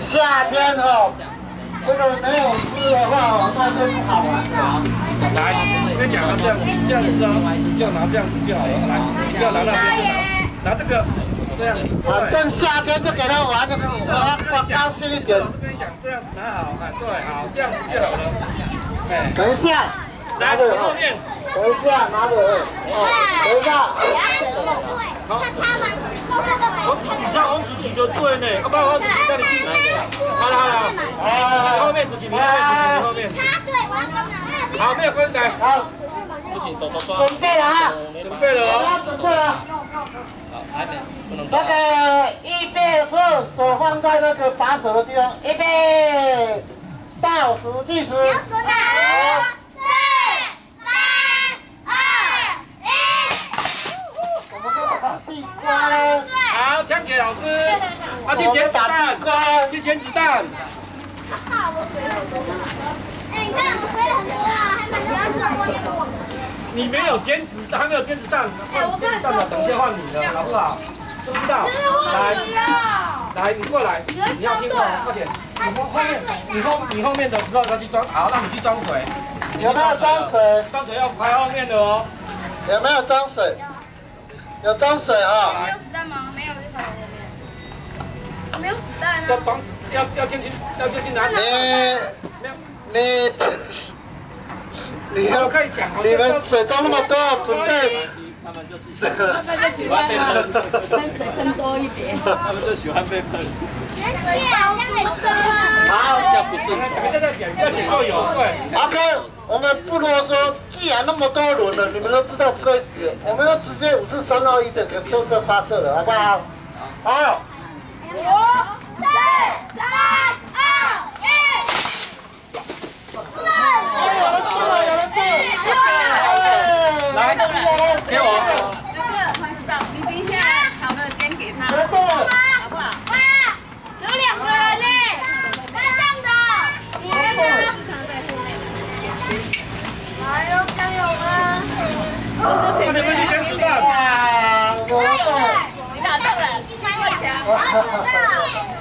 夏天哦，这个没有湿的话，那就不好玩了。 来，我跟你讲，这样子啊，就拿这样子就好了。来，不要拿那边，拿这个，这样。 反正夏天就给他玩，就我高兴一点。 我跟你讲，这样子拿好，哎，对，好，这样子就好了。哎， 等一下， 来，后面。 等一下，拿着。等一下。 好。王子举就对呢，要不然王子举叫你举。好了，你后面子举，你后面。插队，我要跟哪？好，没有分开。好。不行，手抓。 准备了哈。 准备了哦。 准备了。 好，还没，不能。 那个预备是手放在那个把手的地方，预备，倒数计时。要准备。地瓜嘞！ 好，枪给老师。要去捡子弹，去捡子弹。 哎，你看我水很多啊，还蛮多。 你没有捡子弹，还没有捡子弹，换捡子弹了，等一下换你的，好不好？知不知道？来，你过来，你要听话，快点。你后面的时候要去装，好，让你去装水。 有没有装水？ 装水要排后面的哦。 有没有装水？有装水啊！ 没有子弹吗？没有，就排后面。没有子弹啊！ 要装，要进去拿。 你们水装那么多，准备。 他们就喜欢被喷，喷水喷多一点。他们就喜欢被喷。 好， 这不是，要捡够有，对。 OK， 我们不啰嗦，既然那么多轮了，你们都知道规矩，我们就直接5、4、3、2、1的都发射了，好不好？好。5、4、3、2、1。有人进， 来，给我。 你等一下，好的，先给他， 有人进了。 好不好？ 哇，有2个人呢，在上的，你那个。加油，加油啊！ 快点去捡子弹！ 哇，我中了！ 你打中了，快抢！